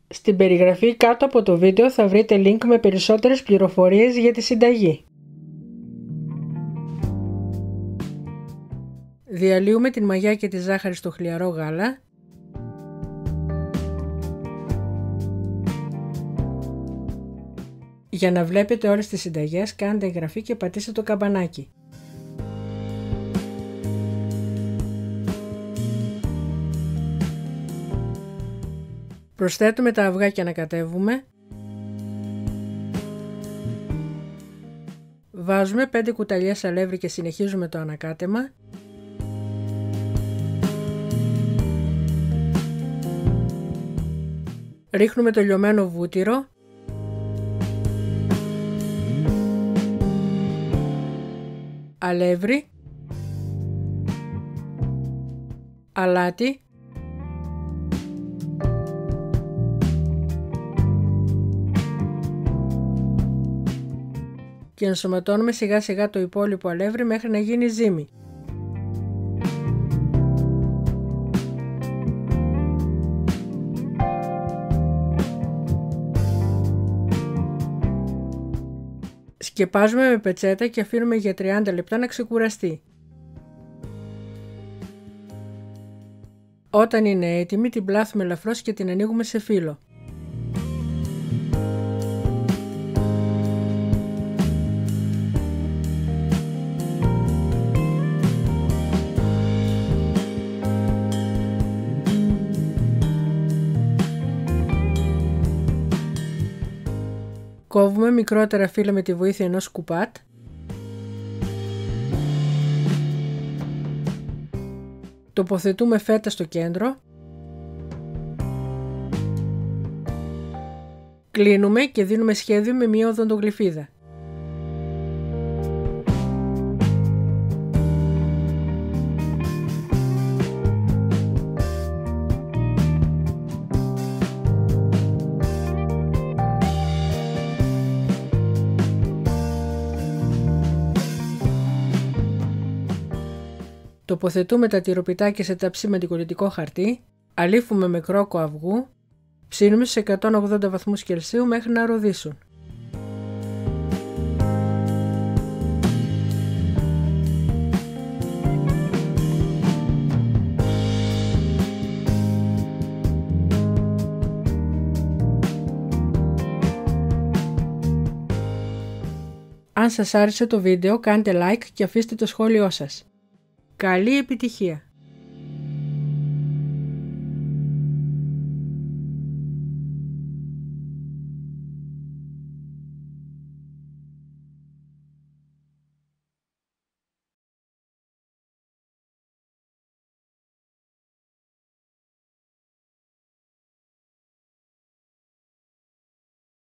Στην περιγραφή κάτω από το βίντεο θα βρείτε link με περισσότερες πληροφορίες για τη συνταγή. Διαλύουμε την μαγιά και τη ζάχαρη στο χλιαρό γάλα. Για να βλέπετε όλες τις συνταγές, κάντε εγγραφή και πατήστε το καμπανάκι. Προσθέτουμε τα αυγά και ανακατεύουμε. Βάζουμε 5 κουταλιές αλεύρι και συνεχίζουμε το ανακάτεμα. Ρίχνουμε το λιωμένο βούτυρο. Αλεύρι. Αλάτι. Και ενσωματώνουμε σιγά σιγά το υπόλοιπο αλεύρι μέχρι να γίνει ζύμη. Σκεπάζουμε με πετσέτα και αφήνουμε για 30 λεπτά να ξεκουραστεί. Όταν είναι έτοιμη την πλάθουμε ελαφρώς και την ανοίγουμε σε φύλλο. Κόβουμε μικρότερα φύλλα με τη βοήθεια ενός σκουπάτ. Τοποθετούμε φέτα στο κέντρο. Κλείνουμε και δίνουμε σχέδιο με μία οδοντογλυφίδα. Τοποθετούμε τα τυροπιτάκια σε ταψί με αντικολλητικό χαρτί, αλήφουμε με κρόκο αυγού, ψήνουμε σε 180 βαθμούς Κελσίου μέχρι να ροδίσουν. Αν σας άρεσε το βίντεο κάντε like και αφήστε το σχόλιο σας. Καλή επιτυχία!